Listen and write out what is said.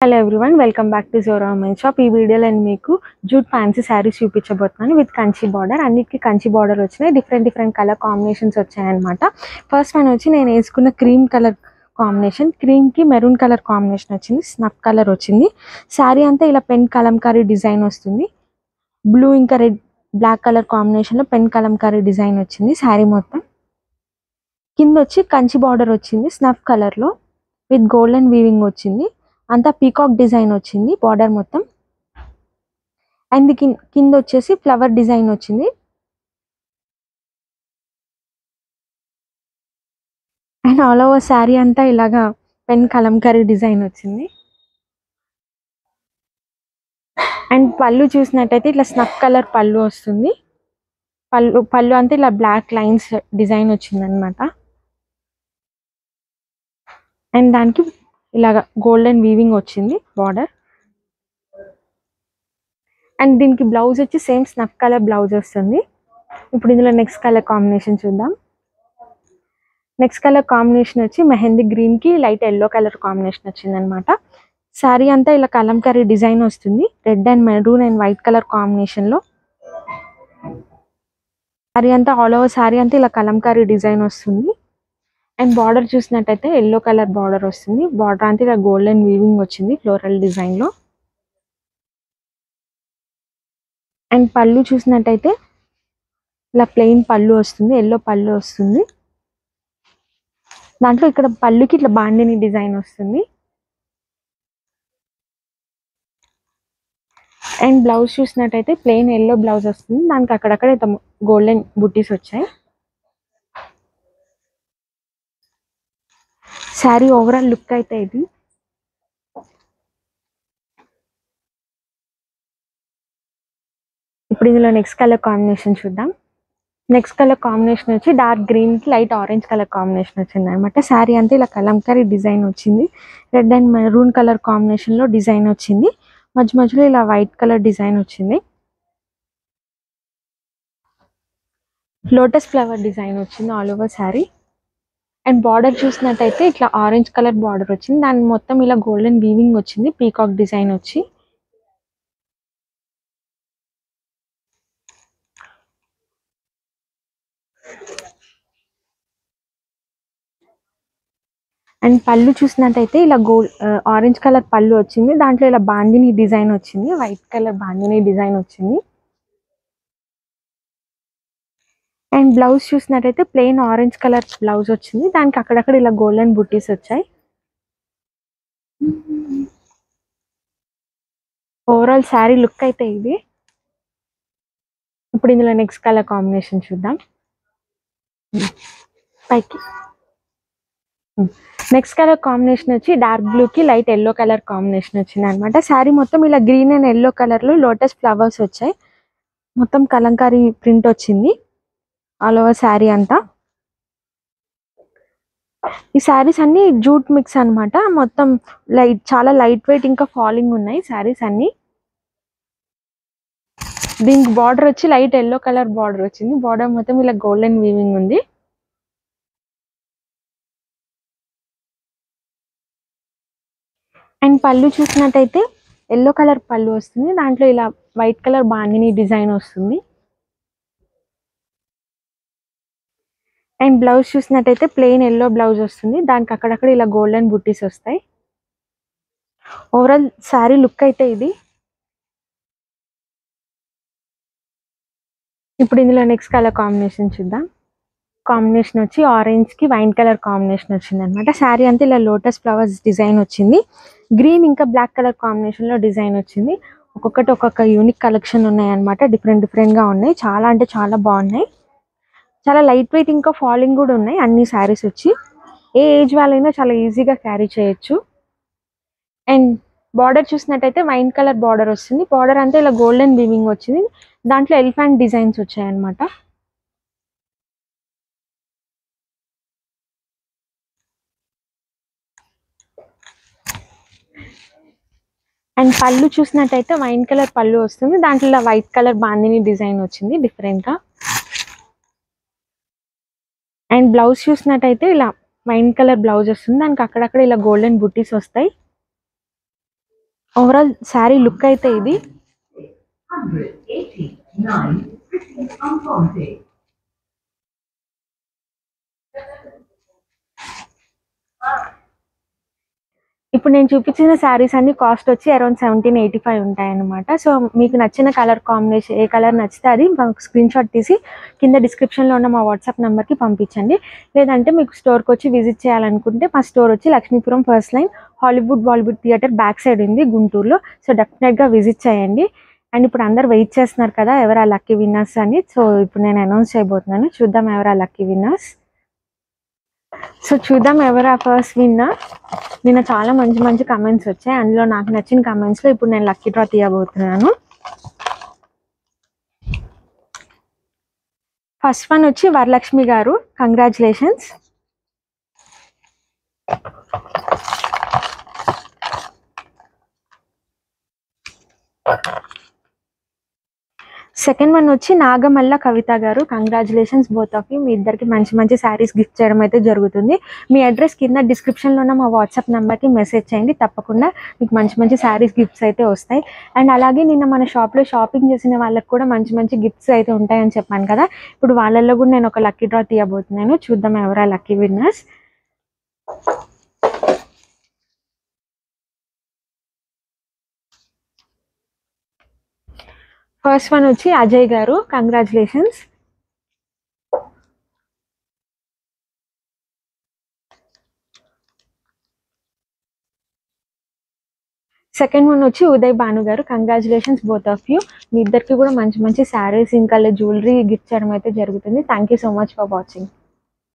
Hello everyone, welcome back to Zora shop. ఈ వీడియోలో నేను మీకు జూట్ ఫ్యాన్సీ సారీస్ చూపించబోతున్నాను విత్ కంచి బార్డర్. అన్నిటికీ కంచి బార్డర్ వచ్చినాయి. డిఫరెంట్ కలర్ కాంబినేషన్స్ వచ్చాయన్నమాట. ఫస్ట్ వన్ వచ్చి నేను వేసుకున్న క్రీమ్ కలర్ కాంబినేషన్, క్రీమ్ కి మెరూన్ కలర్ కాంబినేషన్ వచ్చింది, స్నఫ్ కలర్ వచ్చింది. శారీ అంతా ఇలా పెన్ కలంకారీ డిజైన్ వస్తుంది. బ్లూ ఇంకా రెడ్ బ్లాక్ కలర్ కాంబినేషన్ లో పెన్ కలంకారీ డిజైన్ వచ్చింది. శారీ మొత్తం కింద వచ్చి కంచి బార్డర్ వచ్చింది స్నఫ్ కలర్ లో విత్ గోల్డెన్ వీవింగ్ వచ్చింది. అంతా పీకాక్ డిజైన్ వచ్చింది బార్డర్ మొత్తం. అండ్ కింద వచ్చేసి ఫ్లవర్ డిజైన్ వచ్చింది. అండ్ ఆల్ ఓవర్ శారీ అంతా ఇలాగా పెన్ కలంకారీ డిజైన్ వచ్చింది. అండ్ పళ్ళు చూసినట్టయితే ఇట్లా స్నఫ్ కలర్ పళ్ళు వస్తుంది. పళ్ళు అంతా ఇలా బ్లాక్ లైన్స్ డిజైన్ వచ్చింది అనమాట. అండ్ దానికి ఇలాగా గోల్డెన్ వీవింగ్ వచ్చింది బార్డర్. అండ్ దీనికి బ్లౌజ్ వచ్చి సేమ్ స్నఫ్ కలర్ బ్లౌజ్ వస్తుంది. ఇప్పుడు ఇందులో నెక్స్ట్ కలర్ కాంబినేషన్ చూద్దాం. నెక్స్ట్ కలర్ కాంబినేషన్ వచ్చి మెహందీ గ్రీన్ కి లైట్ ఎల్లో కలర్ కాంబినేషన్ వచ్చింది అనమాట. శారీ అంతా ఇలా కలంకారీ డిజైన్ వస్తుంది, red and maroon and white colour combination లో. శారీ అంతా ఆల్ ఓవర్ శారీ అంతా ఇలా కలంకారీ డిజైన్ వస్తుంది. అండ్ బార్డర్ చూసినట్టయితే ఎల్లో కలర్ బార్డర్ వస్తుంది. బార్డర్ అంతా ఇలా గోల్డెన్ వీవింగ్ వచ్చింది ఫ్లోరల్ డిజైన్ లో. అండ్ పళ్ళు చూసినట్టయితే ఇలా ప్లెయిన్ పళ్ళు వస్తుంది, ఎల్లో పళ్ళు వస్తుంది. దాంట్లో ఇక్కడ పళ్ళుకి ఇట్లా బాండిని డిజైన్ వస్తుంది. అండ్ బ్లౌజ్ చూసినట్టయితే ప్లెయిన్ ఎల్లో బ్లౌజ్ వస్తుంది. దానికి అక్కడక్కడ గోల్డెన్ బుట్టీస్ వచ్చాయి. శారీ ఓవరాల్ లుక్ అయితే ఇది. ఇప్పుడు ఇందులో నెక్స్ట్ కలర్ కాంబినేషన్ చూద్దాం. నెక్స్ట్ కలర్ కాంబినేషన్ వచ్చి డార్క్ గ్రీన్ కి లైట్ ఆరెంజ్ కలర్ కాంబినేషన్ వచ్చింది అనమాట. శారీ అంతా ఇలా కలంకారీ డిజైన్ వచ్చింది. Red and maroon colour combination లో డిజైన్ వచ్చింది. మధ్యలో ఇలా వైట్ కలర్ డిజైన్ వచ్చింది. లోటస్ ఫ్లవర్ డిజైన్ వచ్చింది all over sari. And border చూసినట్టయితే ఇట్లా ఆరెంజ్ కలర్ బార్డర్ వచ్చింది. దాని మొత్తం ఇలా గోల్డెన్ వీవింగ్ వచ్చింది, పీకాక్ డిజైన్ వచ్చి. అండ్ పళ్ళు చూసినట్టయితే ఇలా ఆరెంజ్ కలర్ పళ్ళు వచ్చింది. దాంట్లో ఇలా బాందిని డిజైన్ వచ్చింది, వైట్ కలర్ బాందిని డిజైన్ వచ్చింది. అండ్ బ్లౌజ్ చూసినట్టయితే ప్లెయిన్ ఆరెంజ్ కలర్ బ్లౌజ్ వచ్చింది. దానికి అక్కడక్కడ ఇలా గోల్డెన్ బుట్టీస్ వచ్చాయి. ఓవరాల్ శారీ లుక్ అయితే ఇది. ఇప్పుడు ఇందులో నెక్స్ట్ కలర్ కాంబినేషన్ చూద్దాం. పైకి నెక్స్ట్ కలర్ కాంబినేషన్ వచ్చి డార్క్ బ్లూ కి లైట్ ఎల్లో కలర్ కాంబినేషన్ వచ్చింది అనమాట. శారీ మొత్తం ఇలా గ్రీన్ అండ్ ఎల్లో కలర్ లో లోటస్ ఫ్లవర్స్ వచ్చాయి. మొత్తం కలంకారీ ప్రింట్ వచ్చింది ఆల్ ఓవర్ శారీ అంతా. ఈ శారీస్ అన్ని జూట్ మిక్స్ అనమాట. మొత్తం చాలా లైట్ వెయిట్ ఇంకా ఫాలింగ్ ఉన్నాయి శారీస్ అన్ని. దీనికి బార్డర్ వచ్చి లైట్ ఎల్లో కలర్ బార్డర్ వచ్చింది. బార్డర్ మొత్తం ఇలా గోల్డెన్ వీవింగ్ ఉంది. అండ్ పళ్ళు చూసినట్టయితే ఎల్లో కలర్ పళ్ళు వస్తుంది. దాంట్లో ఇలా వైట్ కలర్ బాందిని డిజైన్ వస్తుంది. అండ్ బ్లౌజ్ చూసినట్టయితే ప్లెయిన్ ఎల్లో బ్లౌజ్ వస్తుంది. దానికి అక్కడక్కడ ఇలా గోల్డెన్ బుట్టీస్ వస్తాయి. ఓవరాల్ శారీ లుక్ అయితే ఇది. ఇప్పుడు ఇందులో నెక్స్ట్ కలర్ కాంబినేషన్ చూద్దాం. కాంబినేషన్ వచ్చి ఆరెంజ్ కి వైన్ కలర్ కాంబినేషన్ వచ్చింది అనమాట. శారీ అంతా ఇలా లోటస్ ఫ్లవర్స్ డిజైన్ వచ్చింది. గ్రీన్ ఇంకా బ్లాక్ కలర్ కాంబినేషన్ లో డిజైన్ వచ్చింది. ఒక్కొక్కటి ఒక్కొక్క యూనిక్ కలెక్షన్ ఉన్నాయి అనమాట. డిఫరెంట్ గా ఉన్నాయి. చాలా అంటే చాలా బాగున్నాయి. చాలా లైట్ వెయిట్ ఇంకా ఫాలింగ్ కూడా ఉన్నాయి అన్ని శారీస్ వచ్చి. ఏ ఏజ్ వాళ్ళైనా చాలా ఈజీగా క్యారీ చేయొచ్చు. అండ్ బార్డర్ చూసినట్టయితే వైన్ కలర్ బార్డర్ వస్తుంది. బార్డర్ అంతా ఇలా గోల్డెన్ వీవింగ్ వచ్చింది. దాంట్లో ఎలిఫెంట్ డిజైన్స్ వచ్చాయి అనమాట. అండ్ పళ్ళు చూసినట్టయితే వైన్ కలర్ పళ్ళు వస్తుంది. దాంట్లో ఇలా వైట్ కలర్ బాందిని డిజైన్ వచ్చింది డిఫరెంట్ గా. అండ్ బ్లౌజ్ చూసినట్టయితే ఇలా వైన్ కలర్ బ్లౌజ్ వస్తుంది. దానికి అక్కడక్కడ ఇలా గోల్డెన్ బుట్టీస్ వస్తాయి. ఓవరాల్ శారీ లుక్ అయితే ఇది. ఇప్పుడు నేను చూపించిన శారీస్ అన్ని కాస్ట్ వచ్చి అరౌండ్ 1785 ఉంటాయన్నమాట. సో మీకు నచ్చిన కలర్ కాంబినేషన్ ఏ కలర్ నచ్చితే అది మాకు స్క్రీన్ షాట్ తీసి కింద డిస్క్రిప్షన్లో ఉన్న మా వాట్సాప్ నెంబర్కి పంపించండి. లేదంటే మీకు స్టోర్కి వచ్చి విజిట్ చేయాలనుకుంటే మా స్టోర్ వచ్చి Lakshmipuram first line Bollywood theatre back side ఉంది గుంటూరులో. సో డెఫినెట్గా విజిట్ చేయండి. అండ్ ఇప్పుడు అందరు వెయిట్ చేస్తున్నారు కదా ఎవరు ఆ లక్కీ విన్నర్స్ అని. సో ఇప్పుడు నేను అనౌన్స్ చేయబోతున్నాను. చూద్దాం ఎవరు ఆ లక్కీ విన్నర్స్. సో చూద్దాం ఎవరు ఆ ఫస్ట్ విన్నర్. నిన్న చాలా మంచి మంచి కమెంట్స్ వచ్చాయి. అందులో నాకు నచ్చిన కమెంట్స్లో ఇప్పుడు నేను లక్కీ డ్రా తీయబోతున్నాను. ఫస్ట్ వన్ వచ్చి వరలక్ష్మి గారు, కంగ్రాచులేషన్స్. సెకండ్ వన్ వచ్చి నాగమల్ల కవిత గారు, కంగ్రాచులేషన్స్ బోత్ ఆఫ్ యూ. మీ ఇద్దరికి మంచి మంచి శారీస్ గిఫ్ట్ చేయడం అయితే జరుగుతుంది. మీ అడ్రస్ కింద డిస్క్రిప్షన్లో ఉన్న మా వాట్సాప్ నెంబర్కి మెసేజ్ చేయండి. తప్పకుండా మీకు మంచి మంచి శారీస్ గిఫ్ట్స్ అయితే వస్తాయి. అండ్ అలాగే నిన్న మన షాప్లో షాపింగ్ చేసిన వాళ్ళకి కూడా మంచి మంచి గిఫ్ట్స్ అయితే ఉంటాయని చెప్పాను కదా. ఇప్పుడు వాళ్ళల్లో కూడా నేను ఒక లక్కీ డ్రా తీయబోతున్నాను. చూద్దాం ఎవరా లక్కీ విన్నర్స్. ఫస్ట్ వన్ వచ్చి అజయ్ గారు, కంగ్రాచులేషన్స్. సెకండ్ వన్ వచ్చి ఉదయ్ భాను గారు, కంగ్రాచులేషన్స్ బోత్ ఆఫ్ యూ. మీ ఇద్దరికి కూడా మంచి మంచి శారీస్ ఇంకా జ్యువెలరీ గిఫ్ట్ చేయడం అయితే జరుగుతుంది. Thank you so much for watching.